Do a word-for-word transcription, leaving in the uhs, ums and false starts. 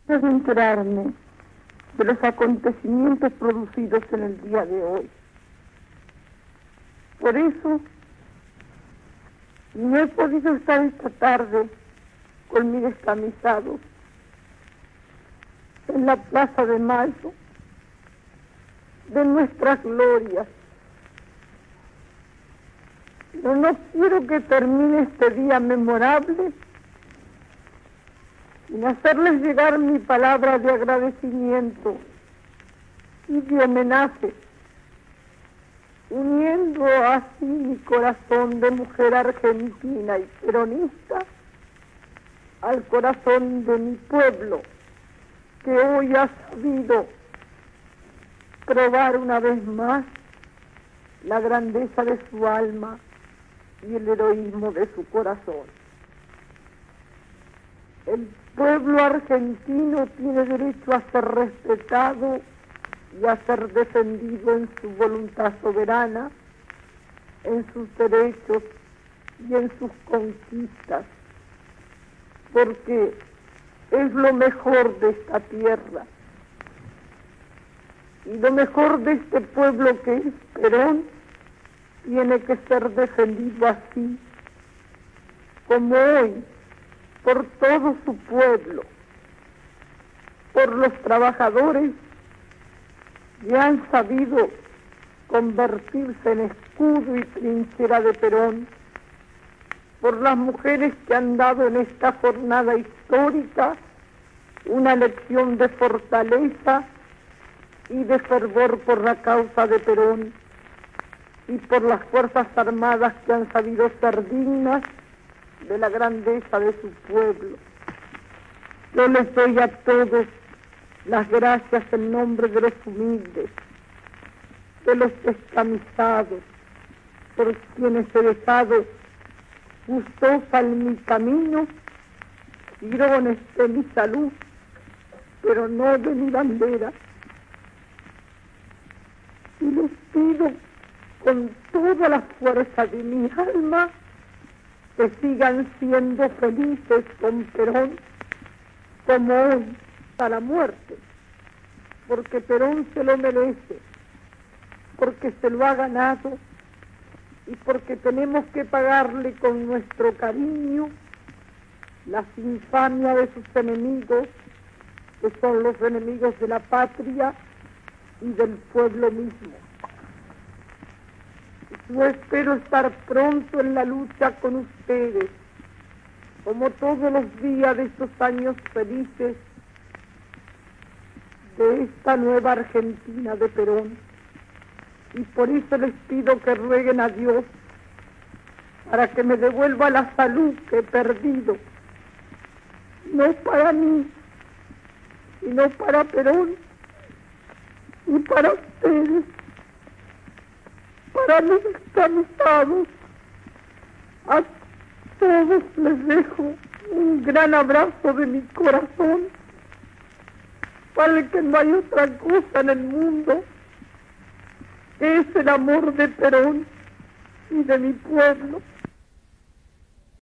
de enterarme de los acontecimientos producidos en el día de hoy. Por eso no he podido estar esta tarde con mis descamisados en la Plaza de Mayo de nuestras glorias. Pero no quiero que termine este día memorable sin hacerles llegar mi palabra de agradecimiento y de homenaje, uniendo así mi corazón de mujer argentina y peronista al corazón de mi pueblo, que hoy ha sabido probar una vez más la grandeza de su alma y el heroísmo de su corazón. El pueblo argentino tiene derecho a ser respetado y a ser defendido en su voluntad soberana, en sus derechos y en sus conquistas, porque es lo mejor de esta tierra. Y lo mejor de este pueblo que es Perón tiene que ser defendido así, como hoy, por todo su pueblo, por los trabajadores que han sabido convertirse en escudo y trinchera de Perón, por las mujeres que han dado en esta jornada histórica una lección de fortaleza y de fervor por la causa de Perón, y por las Fuerzas Armadas que han sabido ser dignas de la grandeza de su pueblo. Yo les doy a todos las gracias en nombre de los humildes, de los descamisados, por quienes he dejado gustosa en mi camino, girones de mi salud, pero no de mi bandera. Y les pido con toda la fuerza de mi alma que sigan siendo felices con Perón como hoy hasta la muerte, porque Perón se lo merece, porque se lo ha ganado y porque tenemos que pagarle con nuestro cariño las infamias de sus enemigos, que son los enemigos de la patria y del pueblo mismo. Yo espero estar pronto en la lucha con ustedes, como todos los días de estos años felices de esta nueva Argentina de Perón. Y por eso les pido que rueguen a Dios para que me devuelva la salud que he perdido, no para mí, sino para Perón y para ustedes, para los descansados. A todos les dejo un gran abrazo de mi corazón, para el que no hay otra cosa en el mundo que es el amor de Perón y de mi pueblo.